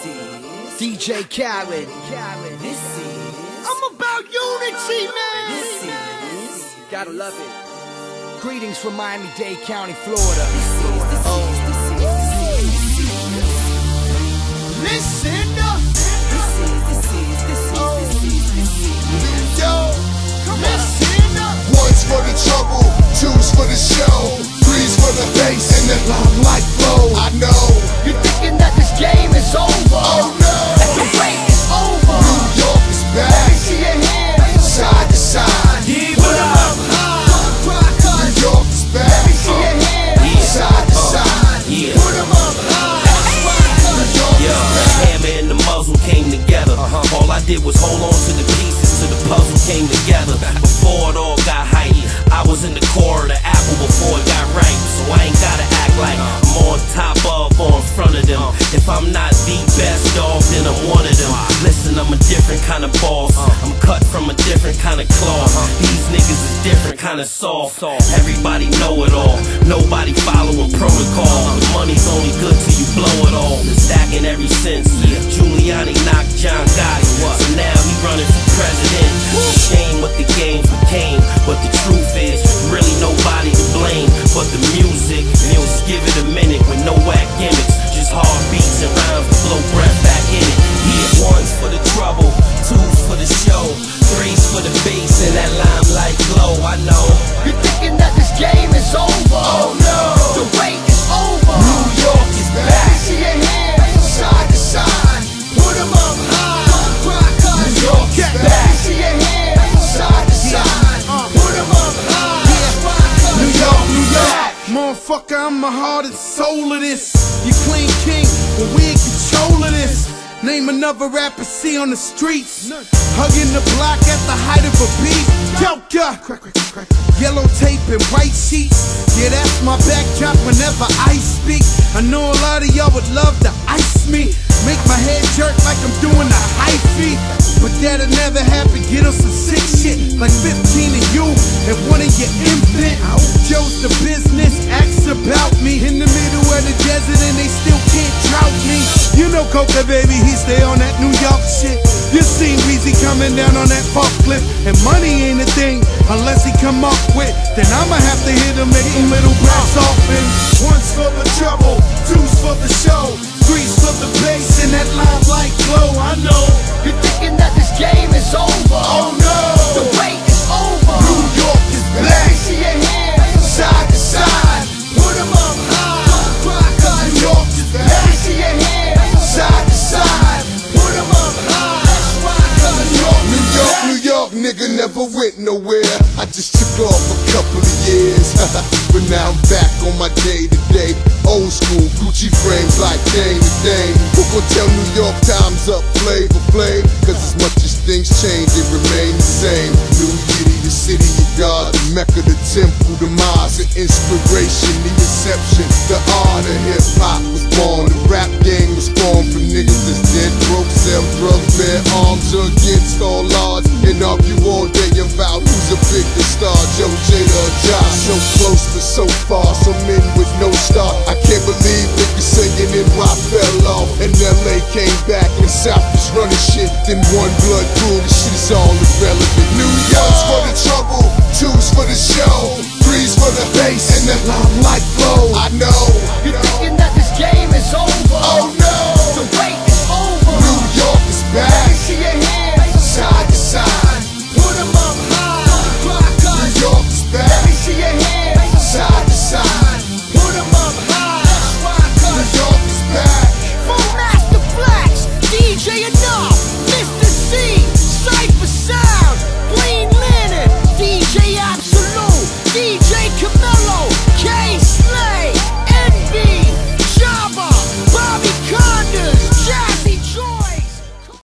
DJ Khaled. I'm about unity, man. Gotta love it. Greetings from Miami-Dade County, Florida. Listen up. Listen up. One's for the trouble, two's for the show, three's for the bass and the limelight flow. I know you're thinking that this game is over. Oh no, that the wait is over. New York is back. Let me see your hands side to side. Put 'em up high. New York is back. Let me see your hands side to side. Put 'em up high. New York is back. Hammer and the muzzle came together. All I did was hold on to the pieces till the puzzle came together. Before it all got hype, I was in the core of the apple before it got ripe. So I ain't gotta act like I'm on top of or in front of them. If I'm not the best dog, then I'm one of them. Listen, I'm a different kind of boss. I'm cut from a different kind of cloth. These niggas is different kind of soft. Everybody know it all. Nobody following protocol. The money's only good till you blow it all. Been stacking ever since. Giuliani knocked John Gotti. So now he running for president. Shame what the games became, but the truth is really nobody to blame but the music. Give it a minute with no whack gimmicks, just hard beats and rhymes to blow breath back in it. Yeah, one's for the trouble, two's for the show, three's for the bass and that limelight glow. I know you're thinking that this game is over. Oh no, the wait is over. New York is Let me back. see your hands Side to side. Put 'em up high. New York is Let me back. see your hands Side to side. Put 'em up high. New York, New York. Motherfucker, I'm the heart and soul of this. You claim king, but we in control of this. Name another rapper see on the streets, hugging the block at the height of a beat. Joker, yellow tape and white sheets. Yeah, that's my backdrop whenever I speak. I know a lot of y'all would love to ice me, make my head jerk like I'm doing a hyphy. But that'll never happen. Get on some sick shit like 15 of you and one of your infant. Joe's the business, asks about me in the middle of the desert and they still can't drought me. You know Coca, baby, he stay on that New York shit. You seen Weezy coming down on that forklift, and money ain't a thing unless he come up with. Then I'ma have to hit him, make him little brass off him. One's for the trouble, two's for the show, three's for the bass and that limelight glow. I know you're thinking that this game is over. Oh no, the wait is over. New York is Let me back. see your hands Side to side. Put 'em up high. New York is Let me back. see your hands Side to side. Put 'em up high. New York, New York, nigga never went nowhere. I just took off a couple of years. But now I'm back on my day-to-day. Old school Gucci frames like Dame to Dame. Who gon' tell New York time's up, Flavor Flav? Cause as much as things change, they remain the same. New Yiddy, the city of God, the Mecca, the temple, the mosque, the inspiration, the reception, the art of hip-hop was born. The rap game was formed from niggas that's dead broke, sell drugs, bear arms against all odds, and argue all day about who's a bigger star, Joe, Jada, or Josh. So close but so far, some men with no star. I can't believe niggas saying NY fell off, and LA came back, and South is running shit. Then one blood rule, this shit is all irrelevant. New York's for the trouble, two's for the show, three's for the bass and the limelight flow. I know You're thinking that this game is over. Oh no, the wait is over. New York is Let me back. see your hands Side to side. Put 'em up high. New York is Let back. me see your hands Side to side. Put 'em up high. New York is back. Full Master Flex, DJ Enough, Mr. C, Cypher Sound, Clean Linen, DJ Absolute, DJ Camelo.